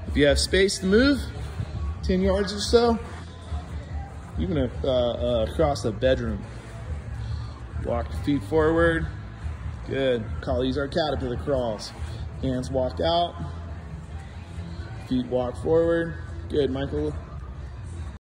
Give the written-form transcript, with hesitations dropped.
If you have space to move, 10 yards or so, you're gonna cross the bedroom. Walk your feet forward. Good. These are caterpillar crawls. Hands walk out. Feet walk forward. Good, Michael.